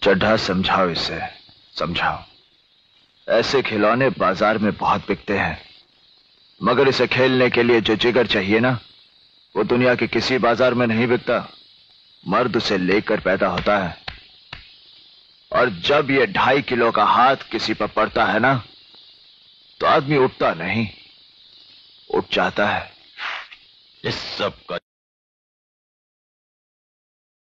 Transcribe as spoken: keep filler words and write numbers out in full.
चड्ढा समझाओ इसे, समझाओ। ऐसे खिलौने बाजार में बहुत बिकते हैं, मगर इसे खेलने के लिए जो जिगर चाहिए ना, वो दुनिया के किसी बाजार में नहीं बिकता। मर्द उसे लेकर पैदा होता है, और जब ये ढाई किलो का हाथ किसी पर पड़ता है ना, तो आदमी उठता नहीं, उठ जाता है। इस सब का